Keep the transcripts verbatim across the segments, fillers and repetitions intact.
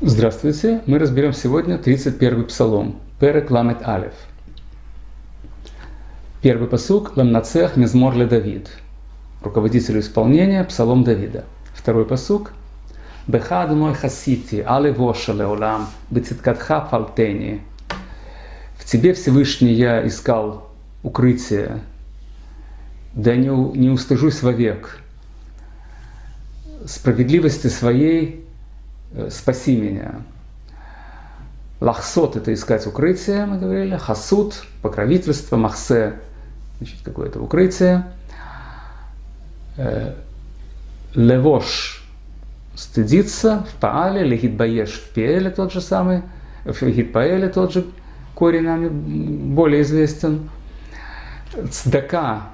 Здравствуйте! Мы разберем сегодня тридцать первый псалом, Перек Ламет Алеф. Первый пасук Ламнацех Мизмор ле Давид, руководителю исполнения, псалом Давида. Второй пасук Беха Адонай Хасити, Але Воша Леолам, Бециткатха Фалтени. В тебе, Всевышний, я искал укрытие, да не, не устыжусь вовек. Справедливости своей спаси меня. Лахсот — это искать укрытие, мы говорили. Хасут — покровительство. Махсе — значит, какое-то укрытие. Левош — стыдиться. В Паале, легитбаеш в Пиэле тот же самый. В Гитпаэле тот же корень нам более известен. Цдака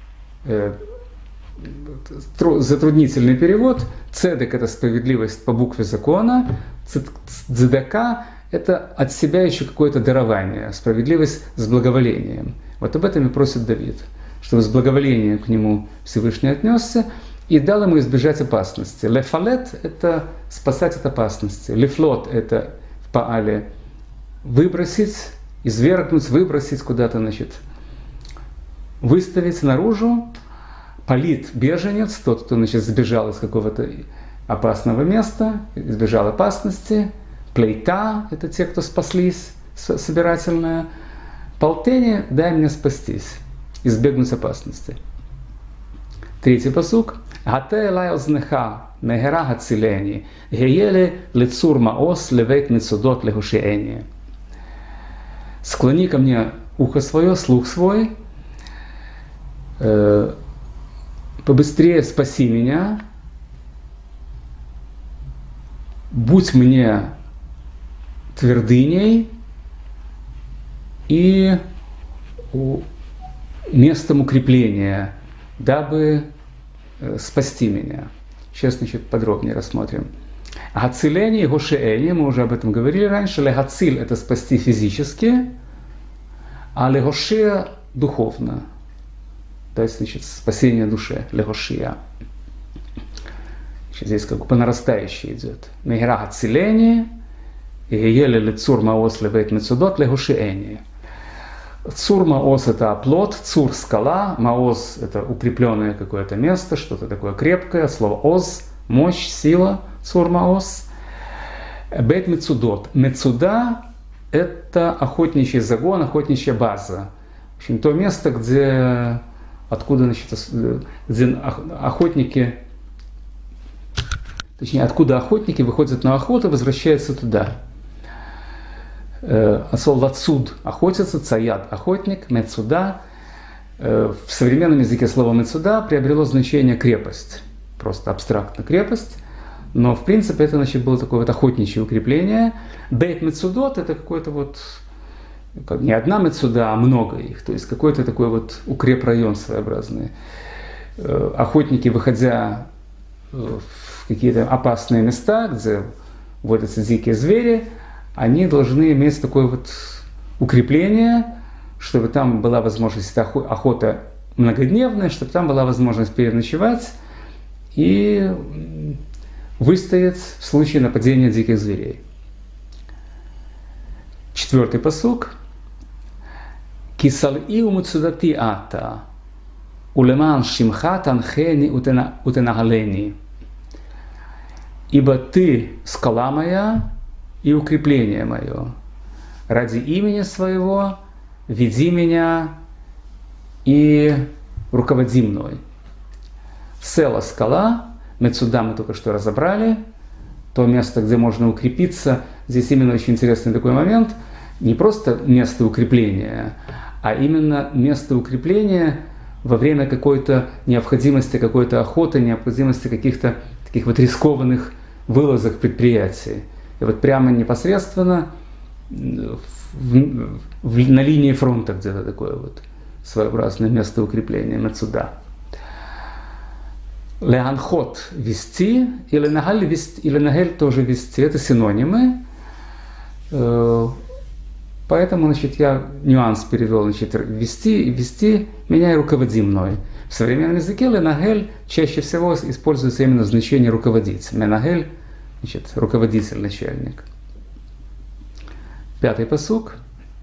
— затруднительный перевод. Цедек — это справедливость по букве закона. Цдака — это от себя еще какое-то дарование, справедливость с благоволением. Вот об этом и просит Давид, чтобы с благоволением к нему Всевышний отнесся и дал ему избежать опасности. Лефалет — это спасать от опасности. Лефлот — это в Паале выбросить, извергнуть, выбросить куда-то, значит, выставить наружу. Палит — беженец, тот, кто, значит, сбежал из какого-то опасного места, избежал опасности. Плейта — это те, кто спаслись, собирательная. Полтени — дай мне спастись, избегнуть опасности. Третий пасук. Гате элай ознеха, мегера гацилени, гееле лицур маос левейт мецудот легушиэни. Склони ко мне ухо свое, слух свой, э, побыстрее спаси меня, будь мне твердыней и местом укрепления, дабы спасти меня. Сейчас, значит, подробнее рассмотрим. Гацилени и гошиэни, мы уже об этом говорили раньше. Легациль — это спасти физически, а легошия — духовно. То есть, значит, спасение души, легошия. Здесь как бы по нарастающей идет. Мегера гацилени, и еле лицур маос левейт мецудот легошиэни. Цур маос — это оплот, цур — скала, маос — это укрепленное какое-то место, что-то такое крепкое, слово оз — мощь, сила, цур маос. Бейт мецудот. Мецуда — это охотничий загон, охотничья база. В общем, то место, где откуда, значит, где охотники, точнее, откуда охотники выходят на охоту, возвращаются туда. Асол лацуд — охотятся, цаяд — охотник, мецуда. В современном языке слово мецуда приобрело значение крепость, просто абстрактно крепость, но в принципе это, значит, было такое вот охотничье укрепление. Бейт мецудот — это какой-то вот как не одна мецуда, а много их, то есть какой-то такой вот укрепрайон своеобразный. Охотники, выходя в какие-то опасные места, где водятся дикие звери, они должны иметь такое вот укрепление, чтобы там была возможность, охота многодневная, чтобы там была возможность переночевать и выстоять в случае нападения диких зверей. Четвертый пасук. Кисал'i умуцудати ата, улеман шимха танхени утенагалени. Ибо ты скала моя и укрепление мое. Ради имени своего веди меня и руководи мной. Села — скала, мецуда мы только что разобрали, то место, где можно укрепиться. Здесь именно очень интересный такой момент. Не просто место укрепления, а именно место укрепления во время какой-то необходимости, какой-то охоты, необходимости каких-то таких вот рискованных вылазок предприятий. И вот прямо непосредственно в, в, на линии фронта где-то такое вот своеобразное место укрепления, мецуда. Леанхот — вести, и ленагаль — вести, и ленагель — тоже вести. Это синонимы. Поэтому, значит, я нюанс перевел, значит, вести, вести меня и руководи мной. В современном языке ленагель чаще всего используется именно в значении руководить. Менагель значит, руководитель, начальник. Пятый пасук.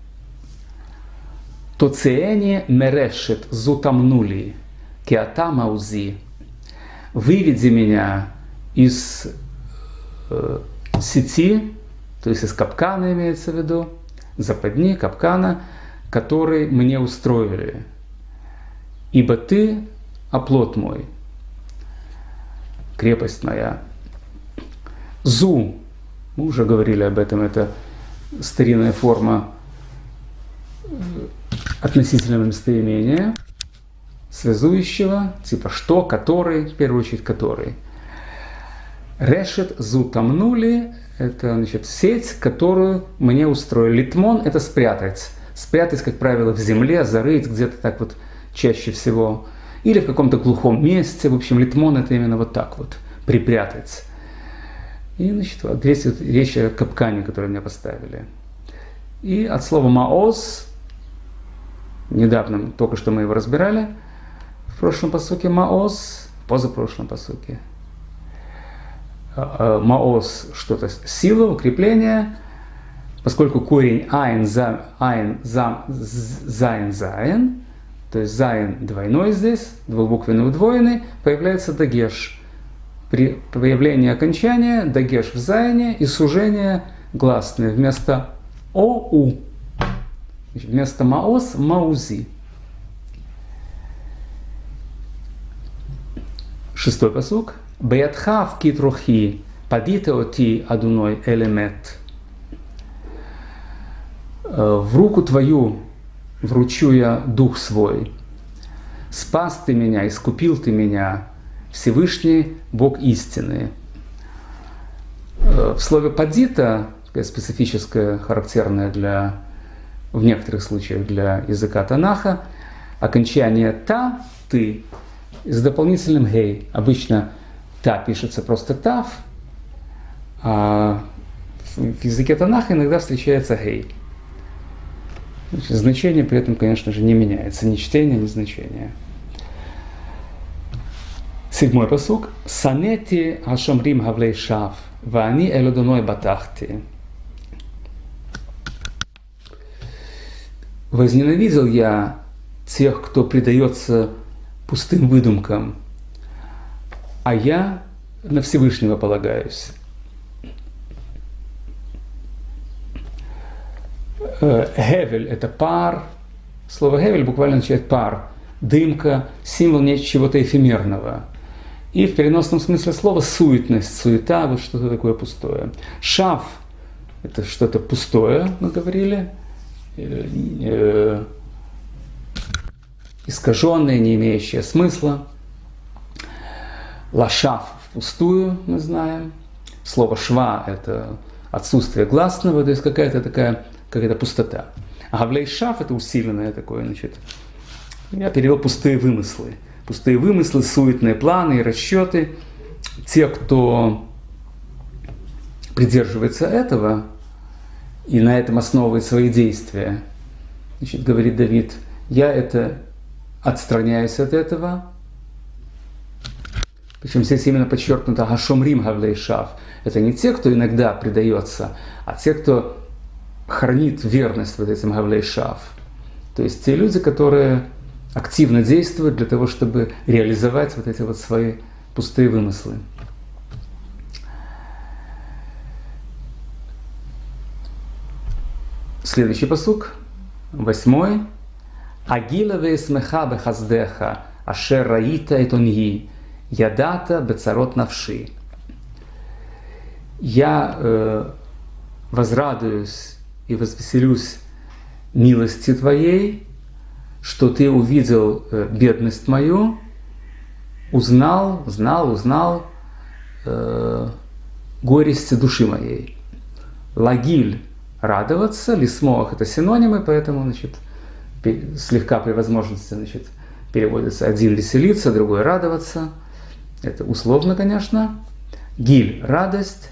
Тоцеэни мерешет зутамнули кеата маузи. Выведи меня из э, сети, то есть из капкана имеется в виду, западни, капкана, который мне устроили. Ибо ты оплот мой, крепость моя. Зу, мы уже говорили об этом, это старинная форма относительного местоимения, связующего, типа что, который, в первую очередь который. Решет зу тамнули, это, значит, сеть, которую мне устроили. Литмон – это спрятать. Спрятать, как правило, в земле, зарыть где-то так вот чаще всего. Или в каком-то глухом месте. В общем, литмон – это именно вот так вот, припрятать. И, значит, вот здесь вот речь о капкане, который мне поставили. И от слова «маоз», недавно, только что мы его разбирали, в прошлом пасуке «маоз», в позапрошлом пасуке. Маоз – что-то сила, укрепление, поскольку корень айн, за, айн, за, зайн, зайн, то есть зайн двойной здесь, двухбуквенный удвоенный, появляется дагеш. При появлении окончания дагеш в зайне и сужение гласное вместо оу. Вместо маоз – маузи. Шестой пасук. Беятхав китрухи, падите оти адуной элемет. В руку твою вручу я дух свой. Спас ты меня, искупил ты меня, Всевышний Бог истины. В слове падита, специфическое, характерное для, в некоторых случаях для языка Танаха, окончание та, ты, с дополнительным гей. Обычно та пишется просто тав, а в языке Танаха иногда встречается гей. Значит, значение при этом, конечно же, не меняется. Ни чтение, ни значение. Седьмой пасук. Санети ашамрим гавлей шав, ваани элодоной батахти. Возненавидел я тех, кто предается пустым выдумкам, а я на Всевышнего полагаюсь. Гевель – это пар. Слово гевель буквально означает пар, дымка, символ чего-то эфемерного. И в переносном смысле слова суетность, суета, вот что-то такое пустое. Шав – это что-то пустое, мы говорили, искаженное, не имеющее смысла. Лашав – впустую, мы знаем. Слово шва – это отсутствие гласного, то есть какая-то такая какая-то пустота. А гавлей шав – это усиленное такое, значит, я перевел пустые вымыслы. Пустые вымыслы, суетные планы и расчеты. Те, кто придерживается этого и на этом основывает свои действия, значит, говорит Давид, я это отстраняюсь от этого. Причем здесь именно подчеркнуто «Гашомрим гавлей шав». Это не те, кто иногда предается, а те, кто хранит верность вот этим гавлей шав. То есть те люди, которые активно действуют для того, чтобы реализовать вот эти вот свои пустые вымыслы. Следующий пасук, восьмой. «Агила веэсмеха бехаздеха, ашер раита этоньи, ядата бецарот навши». Я э, возрадуюсь и возвеселюсь милости Твоей, что Ты увидел э, бедность мою, узнал, знал, узнал э, горести души моей. Лагиль – радоваться, лисмоах – это синонимы, поэтому, значит, слегка при возможности, значит, переводится один веселиться, другой радоваться. Это условно, конечно. Гиль – радость.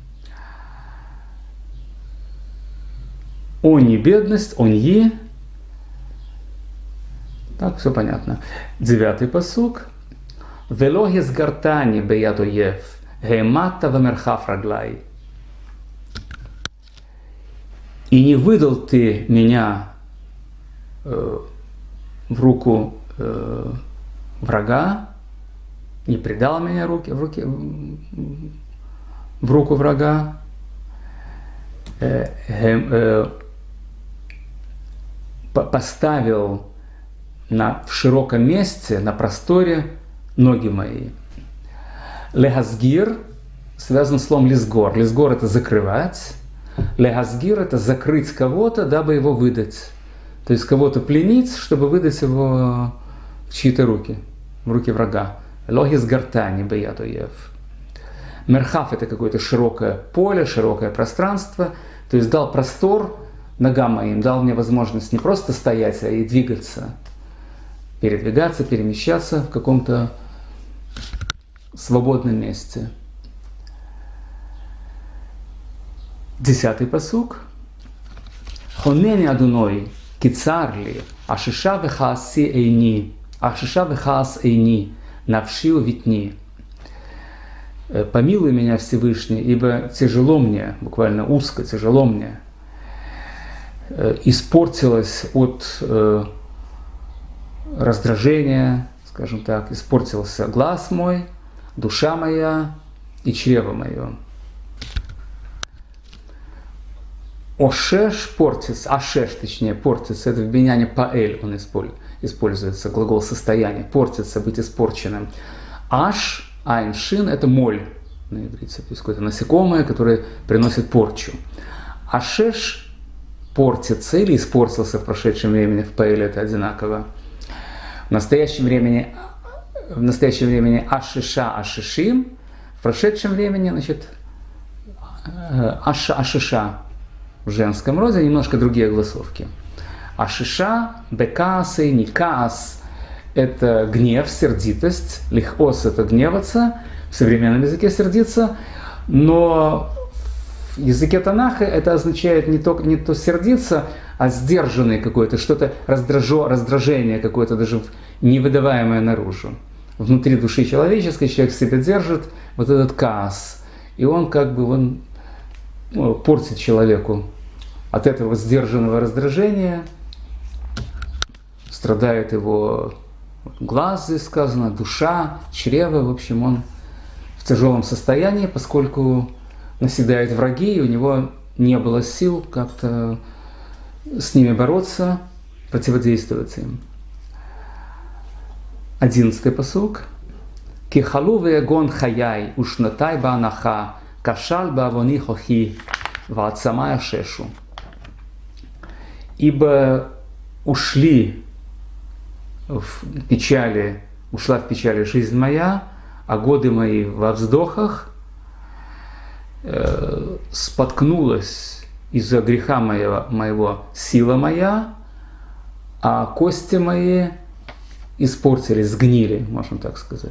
Они – бедность, оньи. Так, все понятно. Девятый пасук. Вело езгартани беяд оев, гематта вамерхав раглай. И не выдал ты меня э, в руку э, врага, не предал меня руки, в, руки, в руку врага, э, э, э, поставил на, в широком месте, на просторе ноги мои. Лехазгир связан с словом лизгор. Лизгор — это закрывать. Лехазгир — это закрыть кого-то, дабы его выдать. То есть кого-то пленить, чтобы выдать его в чьи-то руки, в руки врага. Логис гартани беятуев. Мерхав — это какое-то широкое поле, широкое пространство. То есть дал простор ногам моим, дал мне возможность не просто стоять, а и двигаться, передвигаться, перемещаться в каком-то свободном месте. Десятый пасук. Хонени Адуной кицарли ашиша вехааси эйни ашиша вехаас эйни навшиу витни. Помилуй меня, Всевышний, ибо тяжело мне, буквально узко, тяжело мне. Испортилось от э, раздражения, скажем так, испортился глаз мой, душа моя и чрево мое. Ошеш портится, ашеш, точнее, портится, это в биняне паэль он используется, глагол состояния, портится, быть испорченным. Аш, айн, шин — это моль на иврите, то есть какое-то насекомое, которое приносит порчу. Ашеш портится или испортился в прошедшем времени, в паэле это одинаково. В настоящем времени, в настоящем времени ашиша, ашишим, в прошедшем времени, значит, аша, ашиша. В женском роде немножко другие голосовки. Ашиша, бекасы, никас – это гнев, сердитость. Лихос – это гневаться, в современном языке сердиться. Но в языке Танаха это означает не то, не то сердиться, а сдержанный какой-то, что-то раздражо, раздражение какое-то, даже невыдаваемое наружу. Внутри души человеческой человек в себе держит вот этот каас. И он как бы он, ну, портит человеку. От этого сдержанного раздражения страдает его глаз, здесь сказано, душа, чрево. В общем, он в тяжелом состоянии, поскольку наседают враги, и у него не было сил как-то с ними бороться, противодействовать им. Одиннадцатый пасук. Кихалу веягон хаяй ушнатай баанаха кашаль баавони хохи ваацамая шешу. Ибо ушли в печали, ушла в печали жизнь моя, а годы мои во вздохах, э, споткнулась из-за греха моего, моего сила моя, а кости мои испортились, сгнили, можно так сказать.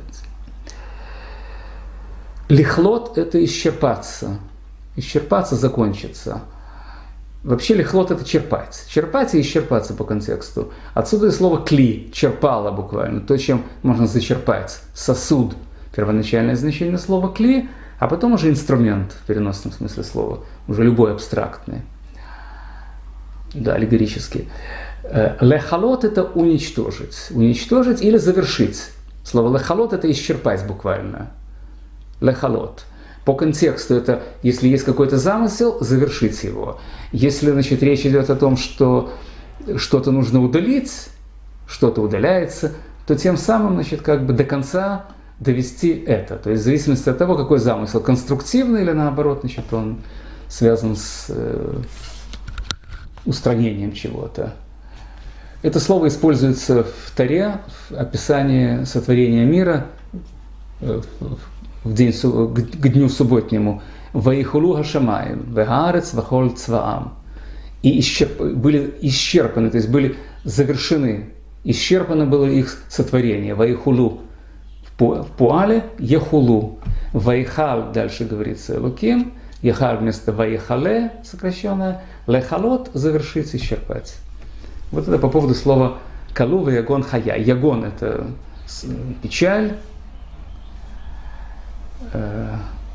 Лихлот – это исчерпаться, исчерпаться, закончиться. Вообще лихлот – это черпать. Черпать и исчерпаться по контексту. Отсюда и слово кли, черпало буквально, то, чем можно зачерпать. Сосуд – первоначальное значение слова кли, а потом уже инструмент в переносном смысле слова, уже любой абстрактный, да, аллегорический. Лехалот – это уничтожить, уничтожить или завершить. Слово лехалот – это исчерпать буквально. Лехалот. По контексту это, если есть какой-то замысел, завершить его. Если, значит, речь идет о том, что что-то нужно удалить, что-то удаляется, то тем самым, значит, как бы до конца довести это. То есть в зависимости от того, какой замысел, конструктивный или наоборот, значит, он связан с э, устранением чего-то. Это слово используется в Торе, в описании сотворения мира, э, в день, к дню субботнему. «Ваихулу гашамаим, вегаарец вахоль цваам». И исчерп, были исчерпаны, то есть были завершены, исчерпано было их сотворение. «Ваихулу» в пуале «ехулу». «Ваихал» дальше говорится «луким», «ехал» вместо «ваихале» сокращенное, «лехалот» завершить, исчерпать. Вот это по поводу слова «калу ваягон хая». Ягон – это печаль,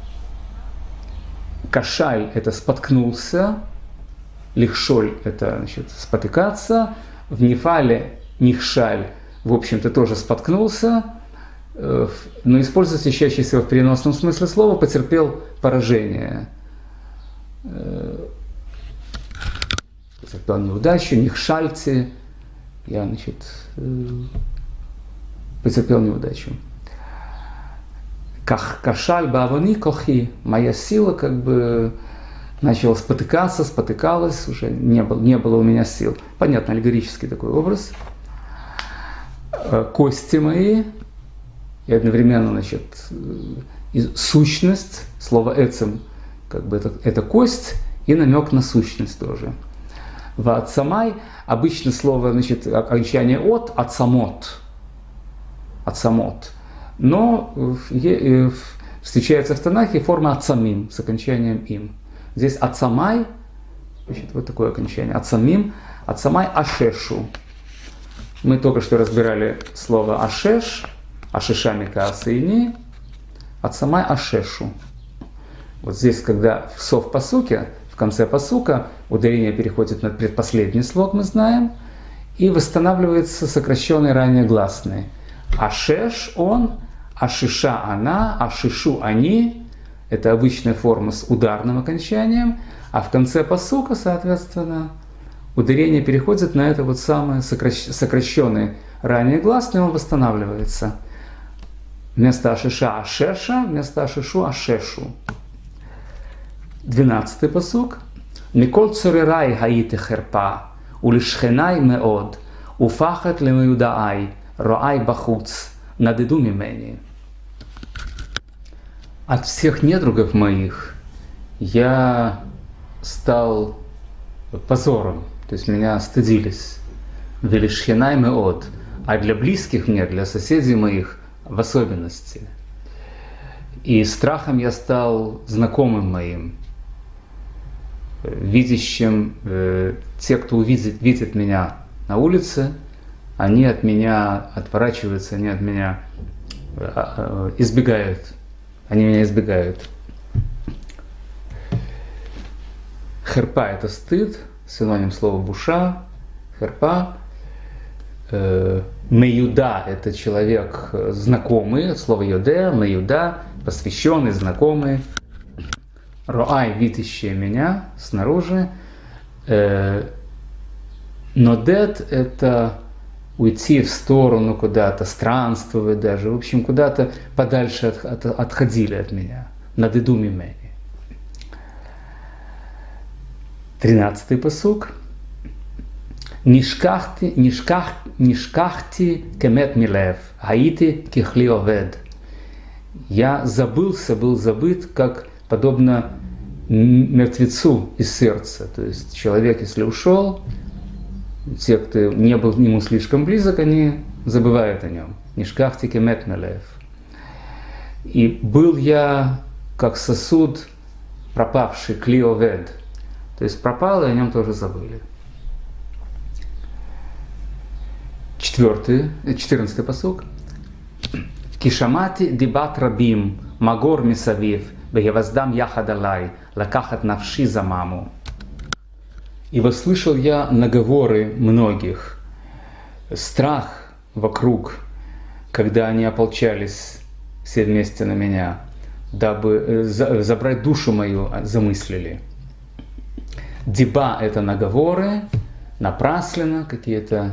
Кашаль – это споткнулся, лихшоль – это, значит, спотыкаться, в нефале нихшаль, в общем-то, тоже споткнулся, но используется чаще всего в переносном смысле слова, потерпел поражение. Потерпел неудачу, нихшальте, я, значит, потерпел неудачу. Кашаль бавани кохи, моя сила как бы начала спотыкаться, спотыкалась, уже не было, не было у меня сил. Понятно, аллегорический такой образ. Кости мои, и одновременно, значит, сущность, слово эцем, как бы это, это кость и намек на сущность тоже. Ваатсамай, обычно слово, значит, окончание от, атсамот, атсамот. Но встречается в Танахе форма ацамим с окончанием им. Здесь ацамай, значит, вот такое окончание, ацамим, ацамай ашешу. Мы только что разбирали слово ашеш, ашешами каасыни, ацамай ашешу. Вот здесь, когда в сов пасуке, в конце пасука, ударение переходит на предпоследний слог, мы знаем, и восстанавливается сокращенный ранее гласный. Ашеш он, ашиша она, ашишу они. Это обычная форма с ударным окончанием, а в конце пасука, соответственно, ударение переходит на это вот самое сокращенный ранее гласный, он восстанавливается. Вместо ашиша ашеша, вместо ашишу ашешу. Двенадцатый пасук. Миколь цурирай хаити херпа, улишхенай меод, уфахат лемеюдаай, роай бахуц, надыду мимени. От всех недругов моих я стал позором, то есть меня стыдились. Велишхенай меод, а для близких мне, для соседей моих в особенности. И страхом я стал знакомым моим, видящим, э, те, кто увидит, видит меня на улице, они от меня отворачиваются, они от меня э, э, избегают. Они меня избегают. Херпа – это стыд, синоним слова буша. Херпа. Э, меюда – это человек знакомый, слово йоде, меюда, посвященный, знакомый. Роай – видящий меня снаружи. Э, нодет – это уйти в сторону куда-то, странствовать даже, в общем, куда-то подальше от, от, отходили от меня. Надыду мимени. Тринадцатый пасук. Нишкахти, нишках, нишкахти кемет милев, хаити кихли овед. Я забылся, был забыт, как подобно мертвецу из сердца. То есть человек, если ушел, те, кто не был к нему слишком близок, они забывают о нем. Нишкахти кемет милев. И был я как сосуд пропавший, клиовед. То есть пропал, и о нем тоже забыли. Четвертый, четырнадцатый пасук. Кишамати дибат рабим, магор мисавив, бегеваздам яхадалай, лакахат навши за маму. И вослышал я наговоры многих, страх вокруг, когда они ополчались все вместе на меня, дабы забрать душу мою, замыслили. Диба – это наговоры, напрасленно, какие-то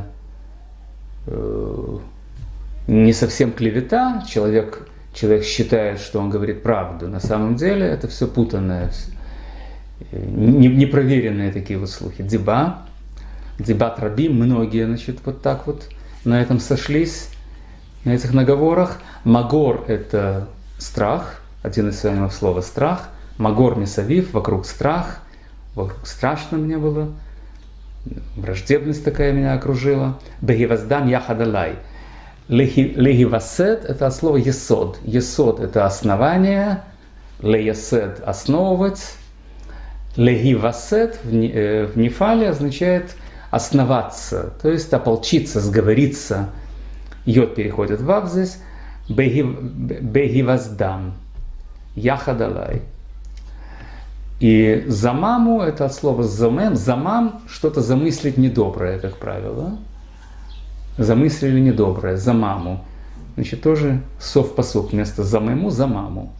э, не совсем клевета. Человек, человек считает, что он говорит правду. На самом деле это все путанное, непроверенные такие вот слухи. Диба, дибат рабим, многие, значит, вот так вот на этом сошлись, на этих наговорах. Магор – это страх, один из синонимов слова страх. Магор мисавив, вокруг страх. Страшно мне было, враждебность такая меня окружила. Бегиваздам яхадалай. Легивасет – это от слова есод. Есод – это основание, леесед – основывать. Легивасет в нефале означает основаться, то есть ополчиться, сговориться. Йод переходит в вав здесь. Бегиваздам яхадалай. И замаму, это от слова замем, замам, что-то замыслить недоброе, как правило. Замыслили недоброе, замаму. Значит, тоже сов пасук, вместо замему, замаму.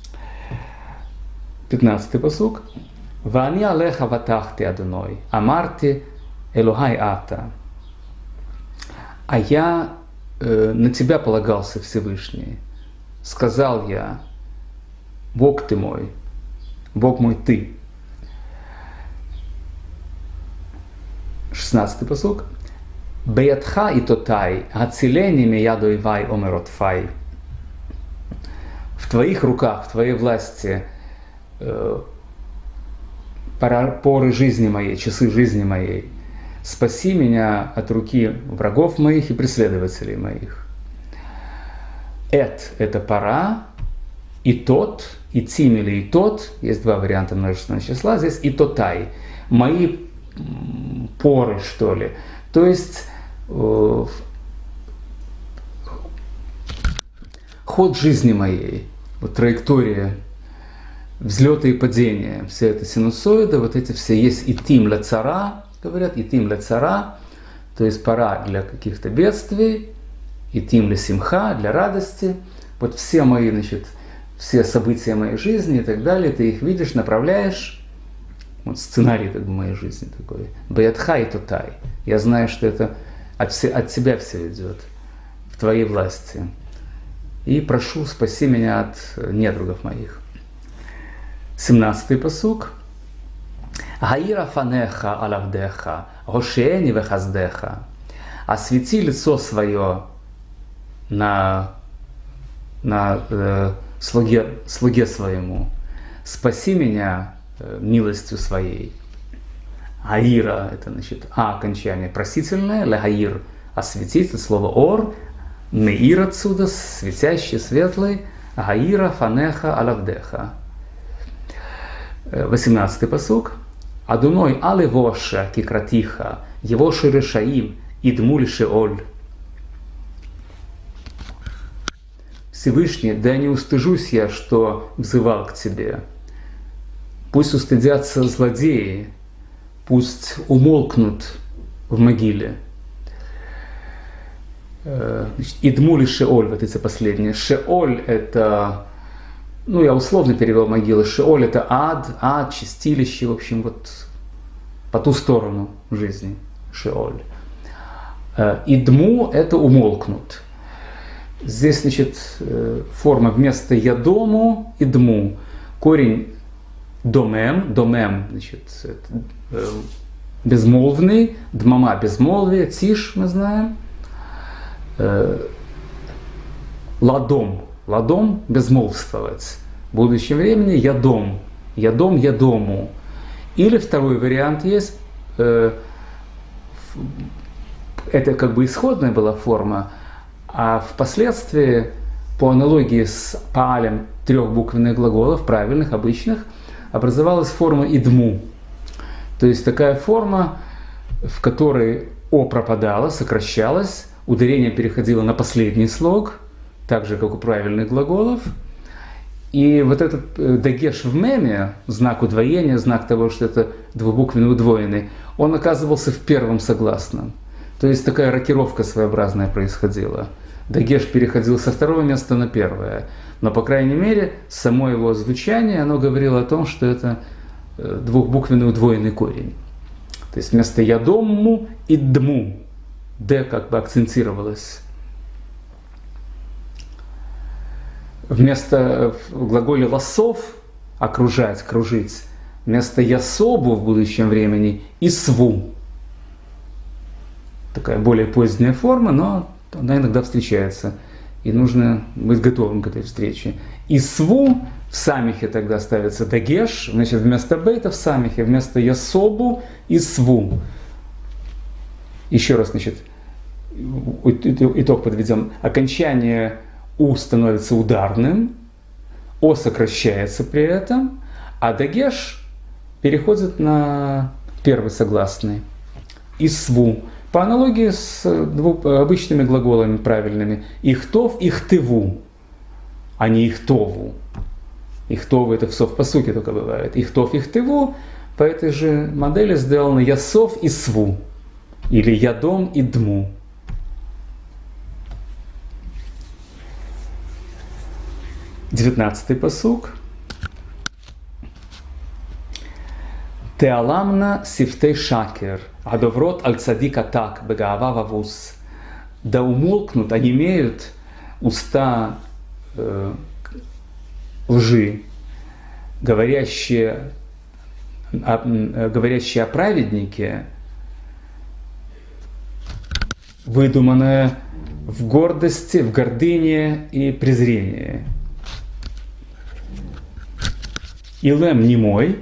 Пятнадцатый пасук. Вани алеха ватахти адуной, амарти элохай ата. А я э, на тебя полагался, Всевышний. Сказал я, Бог ты мой, Бог мой ты. Шестнадцатый пасук. Беятха и тотай, ацилени мияду ивай омеротфай. В твоих руках, в твоей власти э, поры жизни моей, часы жизни моей. Спаси меня от руки врагов моих и преследователей моих. Эт – это пора, и тот, и тим или и тот, есть два варианта множественного числа, здесь и тотай, мои поры, что ли. То есть э, ход жизни моей, вот траектория, взлеты и падения, все это синусоиды, вот эти все есть и тим ля цара, говорят, и тим ля цара, то есть пора для каких-то бедствий, и тим ля симха, для радости. Вот все мои, значит, все события моей жизни и так далее, ты их видишь, направляешь. Вот сценарий как бы моей жизни такой. Беятха и тотай. Я знаю, что это от, все, от тебя все идет, в твоей власти. И прошу, спаси меня от недругов моих. Семнадцатый пасук. Гаира фанеха алавдеха, гошеени вехаздеха. Освети лицо свое на, на э, слуге, слуге своему. Спаси меня э, милостью своей. Аира, это значит а окончание просительное, лагаир осветить, это слово ор, меир отсюда, светящий, светлый, гаира фанеха алавдеха. Восемнадцатый пасук. Адуной алевоша кикратиха, его ширешаим, идмуль шеоль. Всевышний, да не устыжусь я, что взывал к тебе. Пусть устыдятся злодеи, пусть умолкнут в могиле. Идмуль шеоль, вот это последнее. Шеоль это... Ну, я условно перевел могилы. Шеоль – это ад, ад, чистилище, в общем, вот по ту сторону жизни. Шеоль. Идму – это умолкнут. Здесь, значит, форма вместо ядому – идму. Корень домем, домем, значит, безмолвный, дмама – безмолвие, тишь, мы знаем. Ладом. Ладом – безмолвствовать. В будущем времени ядом. Ядом, ядому. Или второй вариант есть. Э, это как бы исходная была форма, а впоследствии, по аналогии с паалем трехбуквенных глаголов, правильных, обычных, образовалась форма идму. То есть такая форма, в которой о пропадало, сокращалось, ударение переходило на последний слог, так же, как у правильных глаголов. И вот этот дагеш в меме, знак удвоения, знак того, что это двубуквенный удвоенный, он оказывался в первом согласном. То есть такая рокировка своеобразная происходила. Дагеш переходил со второго места на первое. Но, по крайней мере, само его звучание, оно говорило о том, что это двухбуквенный удвоенный корень. То есть вместо ядомму и дму. Д как бы акцентировалось. Вместо в глаголе лосов окружать, кружить, вместо ясобу в будущем времени исву. Такая более поздняя форма, но она иногда встречается. И нужно быть готовым к этой встрече. Исву в самихе тогда ставится дагеш, значит вместо бейта в самихе, вместо ясобу исву. Еще раз, значит, итог подведем. Окончание у становится ударным, о сокращается при этом, а дагеш переходит на первый согласный. Исву. По аналогии с двух обычными глаголами правильными. Ихтов, ихтыву, а не ихтову. Ихтову это все в пасуке только бывает. Ихтов, ихтеву. По этой же модели сделано ясов и сву. Или ядом и дму. Девятнадцатый пасук. Теаламна сифтей шакер, адоврот аль цадика так, бегаава вавус. Да умолкнут, онемеют уста э, лжи, говорящие о, говорящие о праведнике, выдуманное в гордости, в гордыне и презрении. Илем немой,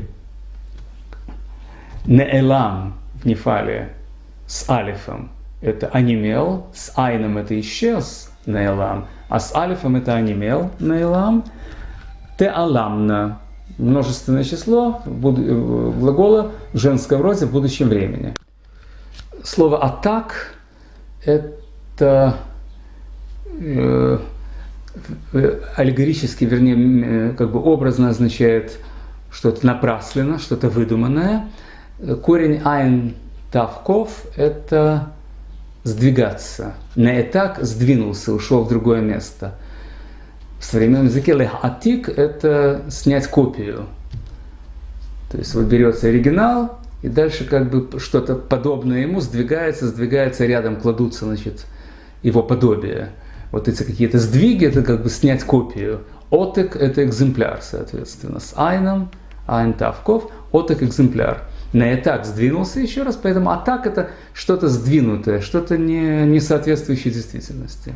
неэлам в нефале с алифом это онемел, с айном это исчез, неэлам, а с алифом это онемел, неэлам. Теаламна множественное число глагола в женском роде в будущем времени. Слово атак это э, аллегорически, вернее, как бы образно означает что-то напрасленно, что-то выдуманное. Корень айн тавков это сдвигаться. Не так сдвинулся, ушел в другое место. В современном языке лехатик это снять копию. То есть вот берется оригинал, и дальше как бы что-то подобное ему сдвигается, сдвигается рядом, кладутся, значит, его подобие. Вот эти какие-то сдвиги, это как бы снять копию. Отек это экземпляр, соответственно, с айном, айн тавков, отек экземпляр. Не так сдвинулся еще раз, поэтому атак это что-то сдвинутое, что-то не, не соответствующее действительности.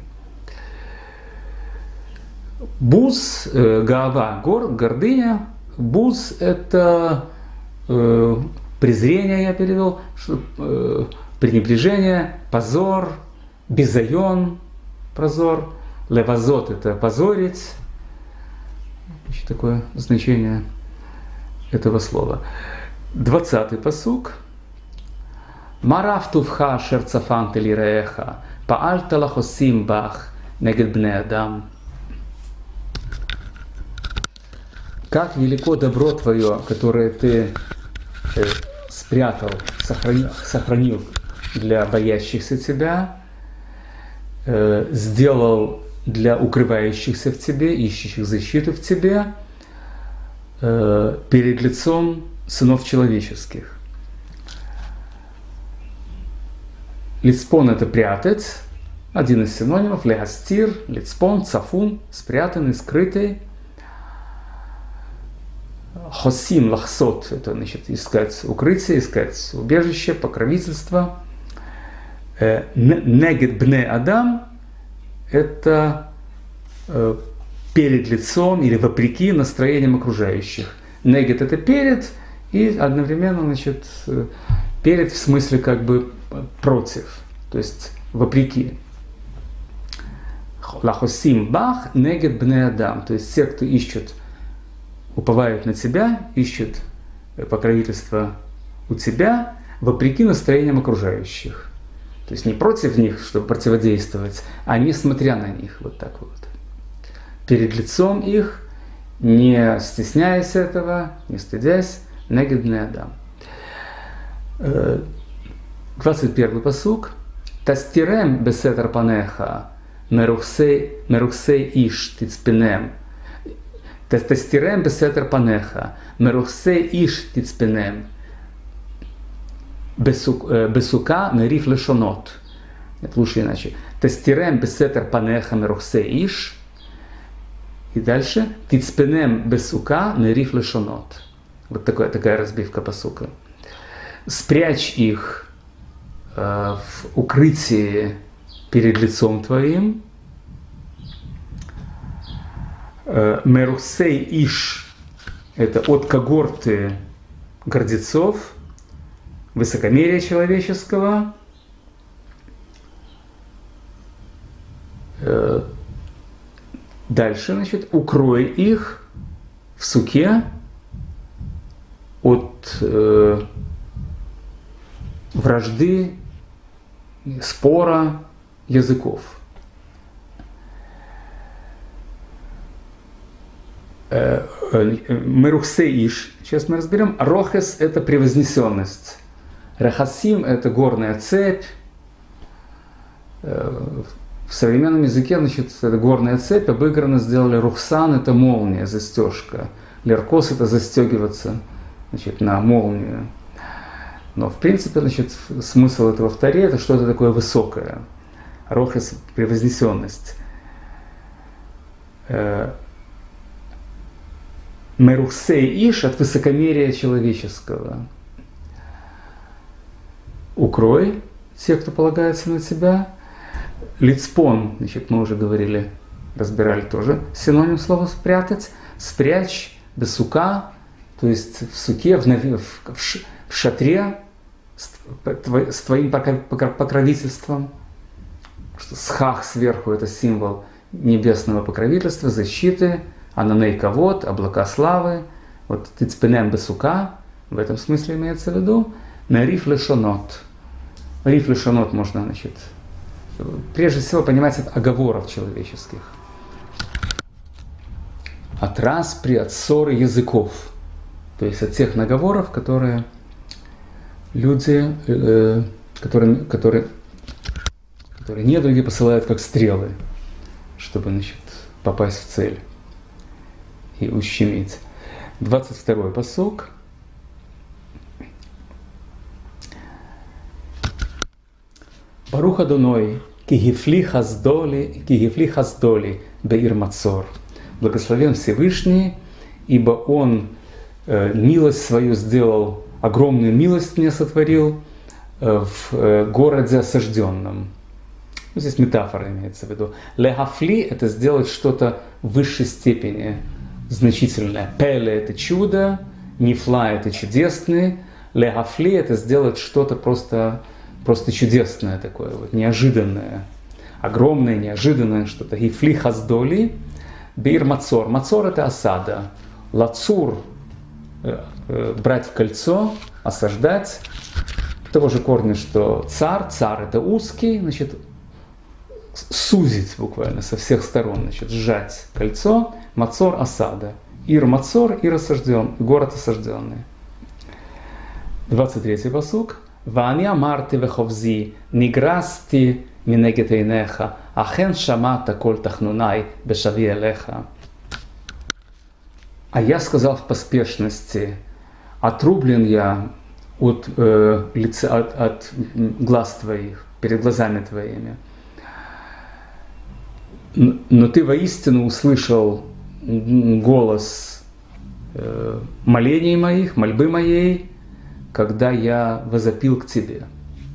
Буз, э, гаава, гор, гордыня. Буз это э, презрение, я перевел, что, э, пренебрежение, позор, безайон, позор. Левазот это позорить. Еще такое значение этого слова. Двадцатый пасук. Марафтувха шерцафант лиреха, паальталахосим бах негед бне адам. Как велико добро твое, которое ты э, спрятал, сохранил, сохранил для боящихся тебя, э, сделал для укрывающихся в тебе, ищущих защиту в тебе, э, перед лицом сынов человеческих. Лицпон это прятать, один из синонимов, легастир, лицпон, цафун, спрятанный, скрытый. Хосим, лахсот, это значит искать укрытие, искать убежище, покровительство. Негет бне адам это перед лицом или вопреки настроениям окружающих. Негет это перед и одновременно, значит, перед в смысле как бы против, то есть вопреки. Лахосим бах негет бне адам, то есть те, кто ищут, уповают на тебя, ищут покровительство у тебя, вопреки настроениям окружающих. То есть не против них, чтобы противодействовать, а несмотря на них, вот так вот. Перед лицом их, не стесняясь этого, не стыдясь, негед бне адам. двадцать первый пасук. Тастирем бесетер панеха, мерухсей иш тицпинем. Тастирем бесетер панеха, мерухсей иш тицпинем. Бесука мериф лешонот. Это лучше иначе. Тастирем бесетер панеха, мерухсей иш. И дальше. Тицпинем бесука мериф лешонот. Вот такая, такая разбивка пасука. Спрячь их э, в укрытии перед лицом твоим. Мерухсей иш – это от когорты гордецов, высокомерия человеческого. Дальше, значит, укрой их в суке от э, вражды, спора языков. Мерухсе иш, сейчас мы разберем. Рохес – это превознесенность. Рахасим – это горная цепь. В современном языке, значит, это горная цепь, обыгранно сделали рухсан – это молния, застежка. Леркос – это застегиваться, значит, на молнию. Но, в принципе, значит, смысл этого в Торе – это что-то такое высокое. Рохес – превознесенность. Мерухсей иш от высокомерия человеческого. Укрой тех, кто полагается на тебя. Лицпон, значит, мы уже говорили, разбирали тоже синоним слова спрятать. Спрячь, бесука, то есть в суке, в, в, в шатре с, с твоим покровительством. Что схах сверху это символ небесного покровительства, защиты. Ананей кавод, облака славы, вот тицпенем бесука, в этом смысле имеется в виду, на риф лешонот. Риф лешонот можно, значит, прежде всего понимать от оговоров человеческих. От распри, от ссоры языков. То есть от тех наговоров, которые люди, э, которые, которые, которые недруги посылают как стрелы, чтобы, значит, попасть в цель и ущемить. двадцать второй пасук. Барух Адоной, кигифли хаздоли, кигифли хаздоли, беир мацор. Благословен Всевышний, ибо Он э, милость свою сделал, огромную милость мне сотворил э, в э, городе осажденном. Здесь метафора имеется в виду. Легафли – это сделать что-то в высшей степени, значительное. Пеле – это чудо, нифла – это чудесный, легафли – это сделать что-то просто, просто чудесное такое, вот, неожиданное, огромное, неожиданное что-то. Гифли хаздоли, бир мацор. Мацор – это осада. Лацур – брать в кольцо, осаждать. Того же корня, что цар, цар – это узкий, значит, сузить буквально со всех сторон, значит, сжать кольцо, мацор осада. Ир мацор, ир осажден, город осажденный. двадцать третий пасук. Вани амарти веховзи, ниграсти минегетейнеха, ахен шамата коль тахнунай бешави элеха. А я сказал в поспешности, отрублен я от, э, лица, от, от глаз твоих, перед глазами твоими. Но ты воистину услышал голос э, молений моих, мольбы моей, когда я возопил к тебе.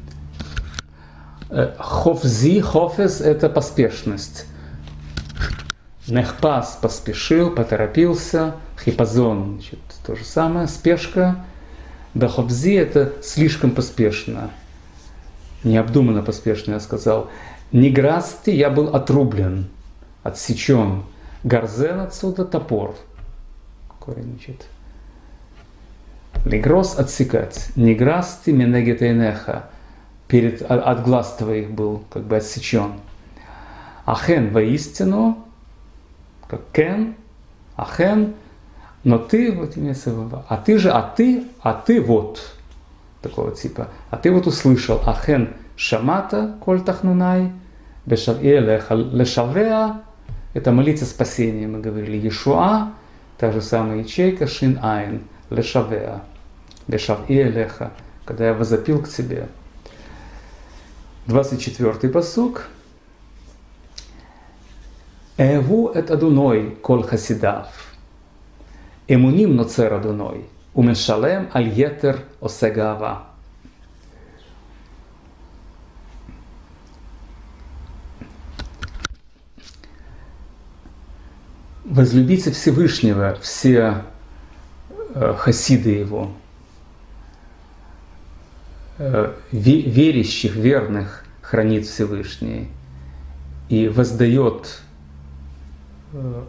Хофзи, хофез – это поспешность. Нехпас – поспешил, поторопился. Хипазон – значит, то же самое, спешка. Бехобзи – это слишком поспешно. Необдуманно поспешно, я сказал. Ниграсти, я был отрублен, отсечен. Гарзен отсюда топор. Корень, значит. Лигрос отсекать. Ниграсти менегетейнеха. Перед, от, от глаз твоих был как бы отсечен. Ахен воистину, как кен, ахен, но ты, вот имеется в виду, а ты же, а ты, а ты вот, такого типа, а ты вот услышал, ахен шамата коль тахнунай, бешави элеха лешавеа, это молиться спасения, мы говорили, Иешуа, та же самая ячейка, шин айн, лешавеа, бешави элеха, когда я возопил к тебе. двадцать четвёртый пасук. Эву эт адуной кол хасидав, эмуним ноцер адуной, уменшалем аль етер осегава. Возлюбите Всевышнего, все э, хасиды Его, э, верящих, верных хранит Всевышний и воздает э,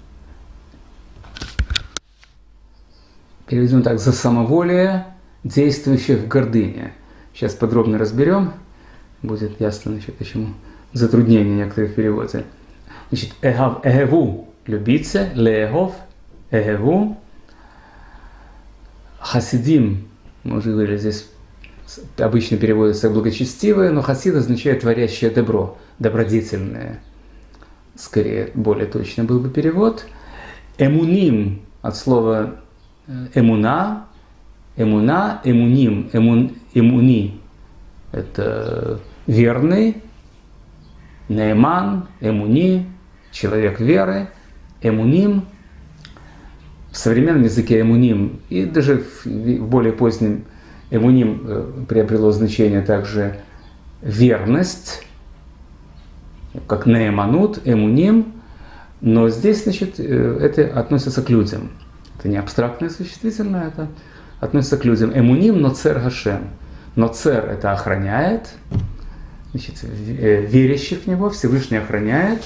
переведем так, за самоволие действующих в гордыне. Сейчас подробно разберем, будет ясно, значит, почему затруднения некоторые в переводе. Значит, эгав, эгеву, любите, леегов, Эгеву. Хасидим, мы уже говорили, здесь обычно переводится благочестивое, но хасид означает творящее добро, добродетельное. Скорее, более точно был бы перевод. Эмуним от слова эмуна, эмуна, эмуним, эмун, эмуни – это верный, неэман, эмуни – человек веры, эмуним – в современном языке эмуним, и даже в более позднем эмуним приобрело значение также верность, как неэманут, эмуним, но здесь, значит, это относится к людям. Это не абстрактное существительное, это относится к людям. Эмуним, ноцер Гашем. Ноцер – это охраняет, значит, верящих в него, Всевышний охраняет.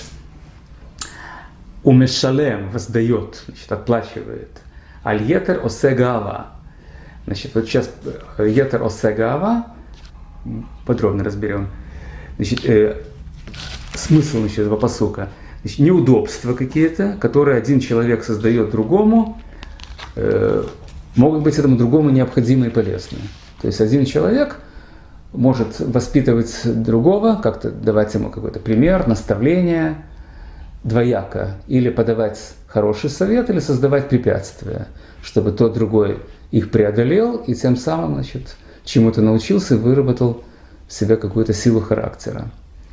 Умешалем воздает, значит, отплачивает. Аль етер осе гава. Значит, вот сейчас етер осе гава, подробно разберем. Значит, э, смысл, значит, этого пасука. Значит, неудобства какие-то, которые один человек создает другому, э, могут быть этому другому необходимы и полезны. То есть один человек может воспитывать другого, как-то давать ему какой-то пример, наставление, двояко, или подавать хороший совет, или создавать препятствия, чтобы тот другой их преодолел и тем самым, значит, чему-то научился и выработал в себе какую-то силу характера.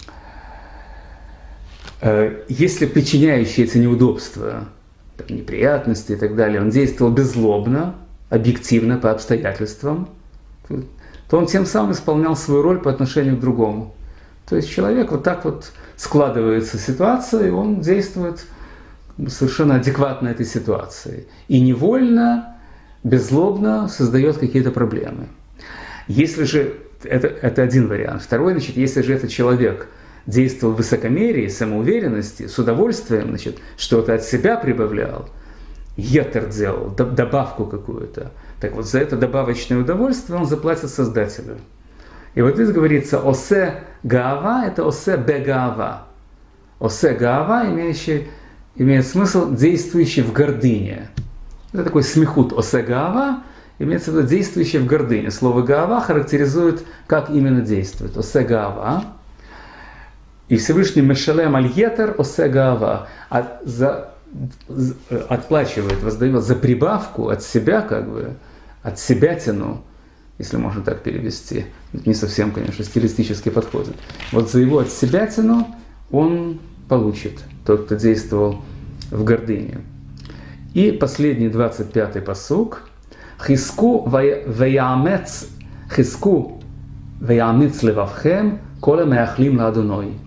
Если причиняющий эти неудобства, неприятности и так далее, он действовал беззлобно, объективно, по обстоятельствам, то он тем самым исполнял свою роль по отношению к другому. То есть человек вот так вот складывается ситуация, и он действует совершенно адекватно этой ситуации. И невольно, беззлобно создает какие-то проблемы. Если же, это, это один вариант. Второй, значит, если же этот человек действовал в высокомерии, самоуверенности, с удовольствием, значит, что-то от себя прибавлял, етер делал, добавку какую-то, так вот за это добавочное удовольствие он заплатит Создателю. И вот здесь говорится «осе гаава» – это «осе бегаава». «Осе гаава» имеющий, имеет смысл «действующий в гордыне». Это такой смехут «осе гаава» имеется в виду «действующий в гордыне». Слово «гаава» характеризует, как именно действует. «Осе гаава». И Всевышний «мешалем аль етер осе гаава» отплачивает, воздает за прибавку от себя, как бы, от себятину, если можно так перевести. Не совсем, конечно, стилистически подходит. Вот за его отсебятину он получит, тот, кто действовал в гордыне. И последний, двадцать пятый пасук. Хиску ваямец, хиску ваямец левавхем, кола меахлим ладуной.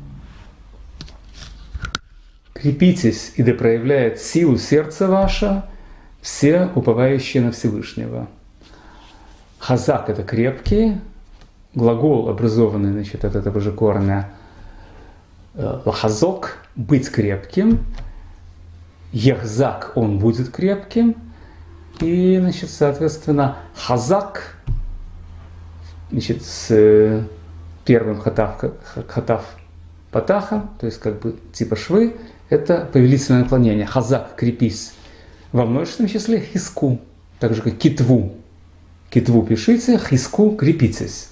Крепитесь, и да проявляет силу сердца ваше все уповающие на Всевышнего. Хазак – это крепкий, глагол, образованный, значит, от этого же корня лахазок – быть крепким, ехзак – он будет крепким, и, значит, соответственно, хазак, значит, с первым хатав, хатав патаха, то есть как бы типа швы, это повелительное наклонение. Хазак – крепись. Во множественном числе хиску, так же как китву. Китву пишите, хиску крепитесь.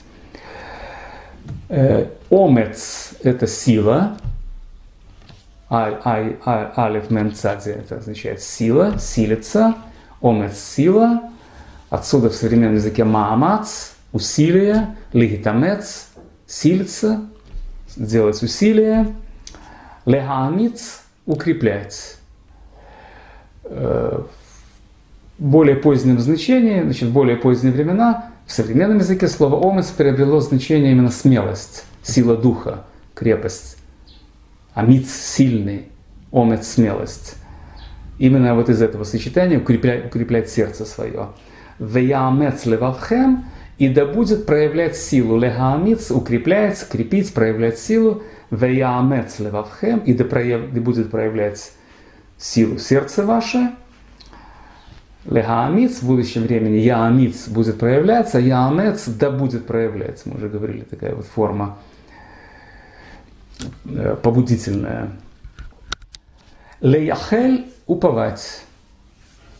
Омец – это сила. Алеф мем цади – это означает сила, силиться. Омец – сила. Отсюда в современном языке маамац – усилие. Легитамец – силиться, делать усилие. Легаамиц – укреплять. В более позднем значении, значит, в более поздние времена, в современном языке слово «омец» приобрело значение именно смелость, сила духа, крепость. Амиц – сильный, омец – смелость. Именно вот из этого сочетания укреплять, укреплять сердце свое. «Веяамец левавхем» – и да будет проявлять силу. «Легаамиц» – укреплять, крепить, проявлять силу. «Веяамец левавхем» – и да, прояв, да будет проявлять силу сердце ваше. Легаамиц в будущем времени яамиц будет проявляться, яамец да будет проявляться. Мы уже говорили, такая вот форма побудительная. Леяхель уповать.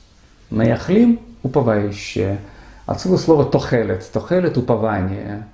Маяхлим – уповающие. Отсюда слово тохелет. Тохелет – упование.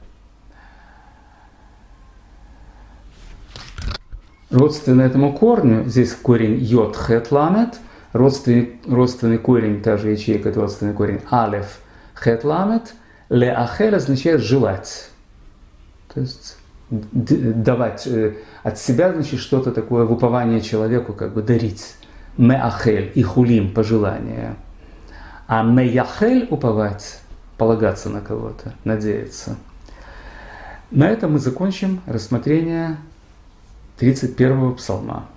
Родственный этому корню, здесь корень йод хет ламет, родственный, родственный корень, та же ячейка, это родственный корень алеф хет ламет, леахель означает желать. То есть давать от себя, значит, что-то такое в упование человеку, как бы дарить. Меахель и хулим, пожелание. А меяхель уповать, полагаться на кого-то, надеяться. На этом мы закончим рассмотрение тридцать первого псалма.